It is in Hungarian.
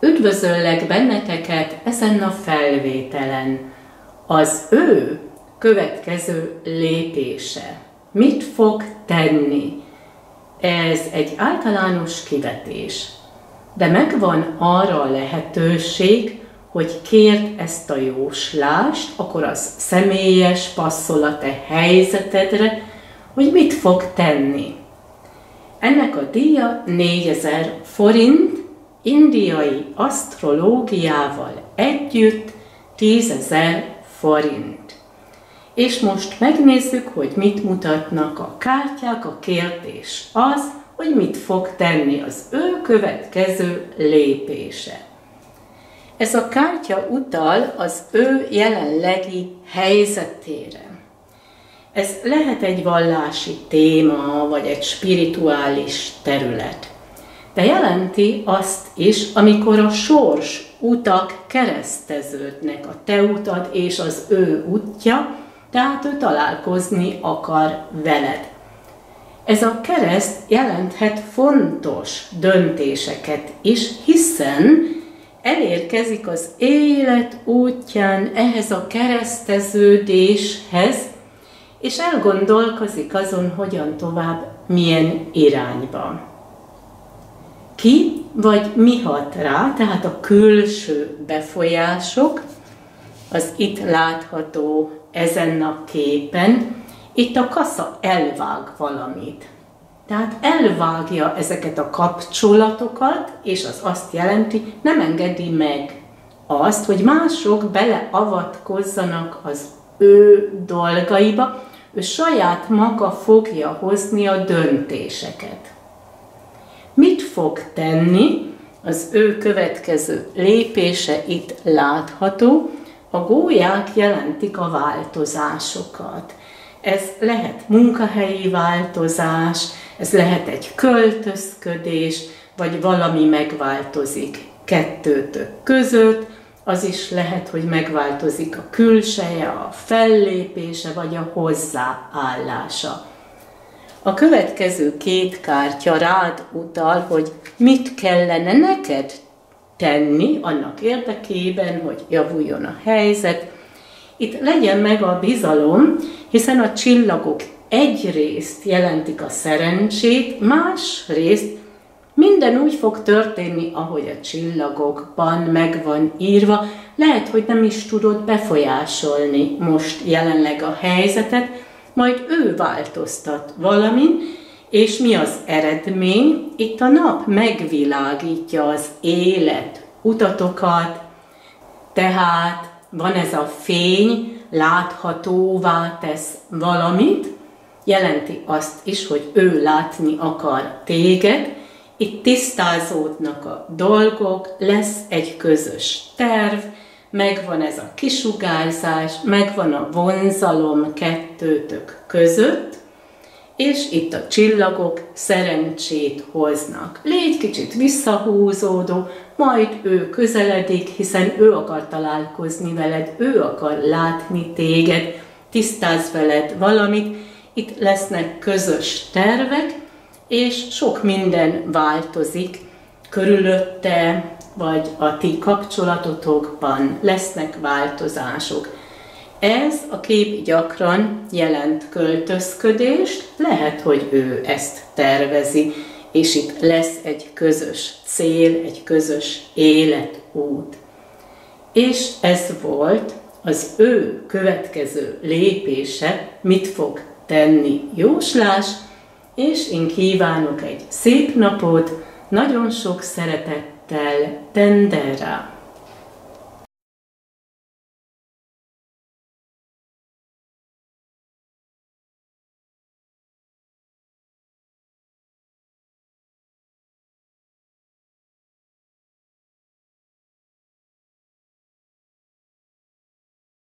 Üdvözöllek benneteket ezen a felvételen. Az ő következő lépése. Mit fog tenni? Ez egy általános kivetés. De megvan arra a lehetőség, hogy kérd ezt a jóslást, akkor az személyes passzol a te helyzetedre, hogy mit fog tenni. Ennek a díja 4000 forint, indiai asztrológiával együtt 10.000 forint. És most megnézzük, hogy mit mutatnak a kártyák. A kérdés az, hogy mit fog tenni, az ő következő lépése. Ez a kártya utal az ő jelenlegi helyzetére. Ez lehet egy vallási téma, vagy egy spirituális terület. De jelenti azt is, amikor a sors utak kereszteződnek, a te utad és az ő útja, tehát ő találkozni akar veled. Ez a kereszt jelenthet fontos döntéseket is, hiszen elérkezik az élet útján ehhez a kereszteződéshez, és elgondolkozik azon, hogyan tovább, milyen irányba. Ki vagy mi hat rá, tehát a külső befolyások, az itt látható ezen a képen, itt a kassa elvág valamit. Tehát elvágja ezeket a kapcsolatokat, és az azt jelenti, nem engedi meg azt, hogy mások beleavatkozzanak az ő dolgaiba, ő saját maga fogja hozni a döntéseket. Mit fog tenni? Az ő következő lépése itt látható. A gólyák jelentik a változásotok. Ez lehet munkahelyi változás, ez lehet egy költözködés, vagy valami megváltozik kettőtök között, az is lehet, hogy megváltozik a külseje, a fellépése, vagy a hozzáállása. A következő két kártya rád utal, hogy mit kellene neked tenni annak érdekében, hogy javuljon a helyzet. Itt legyen meg a bizalom, hiszen a csillagok egyrészt jelentik a szerencsét, másrészt minden úgy fog történni, ahogy a csillagokban meg van írva. Lehet, hogy nem is tudod befolyásolni most jelenleg a helyzetet, majd ő változtat valamin, és mi az eredmény? Itt a nap megvilágítja az élet utatokat, tehát van ez a fény, láthatóvá tesz valamit, jelenti azt is, hogy ő látni akar téged, itt tisztázódnak a dolgok, lesz egy közös terv, megvan ez a kisugárzás, megvan a vonzalom kettőtök között, és itt a csillagok szerencsét hoznak. Légy kicsit visszahúzódó, majd ő közeledik, hiszen ő akar találkozni veled, ő akar látni téged, tisztáz veled valamit, itt lesznek közös tervek, és sok minden változik körülötte, vagy a ti kapcsolatotokban lesznek változások. Ez a kép gyakran jelent költözködést, lehet, hogy ő ezt tervezi, és itt lesz egy közös cél, egy közös életút. És ez volt az ő következő lépése, mit fog tenni jóslás, és én kívánok egy szép napot, nagyon sok szeretettel, Tendera!